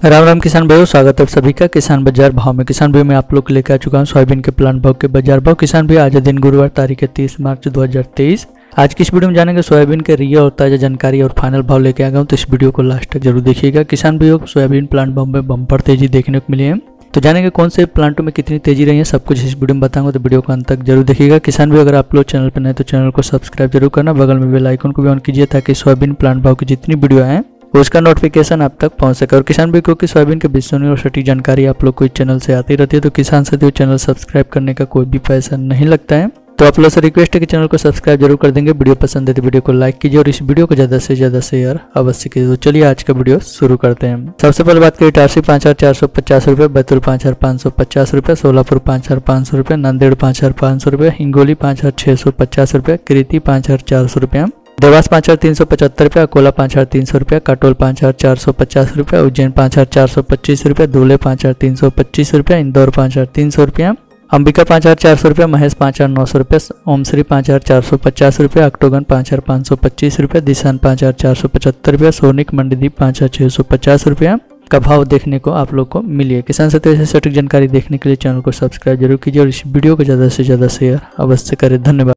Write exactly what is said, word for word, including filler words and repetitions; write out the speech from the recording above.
राम राम किसान भाइयों, स्वागत है आप सभी का किसान बाजार भाव में। किसान भाइयों मैं आप लोग को लेकर आ चुका हूं सोयाबीन के प्लांट भाव के बाजार भाव। किसान भाई आज दिन गुरुवार तारीख है तीस मार्च दो हज़ार तेईस। आज की इस वीडियो में जानेंगे सोयाबीन के रिया और ताजा जानकारी और फाइनल भाव लेके आ गया हूं, तो इस वीडियो को लास्ट तक जरूर देखिएगा। किसान भाइयों सोयाबीन प्लांट भाव में बम्पर तेजी देखने को मिली है, तो जानेंगे कौन से प्लांटों में कितनी तेजी रही है, सब कुछ इस वीडियो में बताऊंगा, तो वीडियो को अंत तक जरूर देखिएगा। किसान भाई अगर आप लोग चैनल पर नए तो चैनल को सब्सक्राइब जरूर करना, बगल में बेल आइकन को भी ऑन कीजिए ताकि सोयाबीन प्लांट भाव की जितनी वीडियो है उसका नोटिफिकेशन आप तक पहुंच सके। और किसान भाई क्योंकि सोयाबीन के विश्वसनीय और सटीक जानकारी आप लोग को इस चैनल से आती रहती है, तो किसान साथियों चैनल सब्सक्राइब करने का कोई भी पैसा नहीं लगता है, तो आप लोग से रिक्वेस्ट है कि चैनल को सब्सक्राइब जरूर कर देंगे। वीडियो पसंद है तो वीडियो को लाइक कीजिए और इस वीडियो को ज्यादा से ज्यादा शेयर अवश्य कीजिए। तो चलिए आज का वीडियो शुरू करते हैं। सबसे पहले बात करें इटारसी पाँच हजार चार सौ पचास रुपये, बैतूल पाँच हजार पाँच सौ पचास रुपये, सोलापुर पाँच हजार पाँच सौ रुपये, नांदेड़ पाँच हजार पाँच सौ रुपये, हिंगोली पाँच हजार छः सौ पचास रुपये, कृति पाँच हजार चार सौ रुपये, देवास पाँच हजार तीन सौ पचहत्तर रुपये, अकोला पाँच हजार तीन सौ रुपये, काटोल पाँच हजार चार सौ पचास रुपये, उज्जैन पाँच हजार चार सौ पच्चीस रुपये, धुले पाँच हजार तीन सौ पच्चीस रुपये, इंदौर पाँच हजार तीन सौ रुपये, अंबिका पाँच हजार चार सौ रुपये, महेश पाँच हजार नौ सौ रुपये, ओमश्री पाँच हजार चार सौ पचास रुपये, अक्टोगन पाँच हजार पाँच सौ पच्चीस रुपये, दिशान पाँच हजार चार सौ पचहत्तर रुपये, सोनिक मंडीदीप पाँच हजार छः सौ पचास रुपये का भाव देखने को आप लोग को मिली है। किसान साथियों ऐसे सटीक जानकारी देखने के लिए चैनल को सब्सक्राइब जरूर कीजिए और इस वीडियो को ज़्यादा से ज़्यादा शेयर अवश्य करें। धन्यवाद।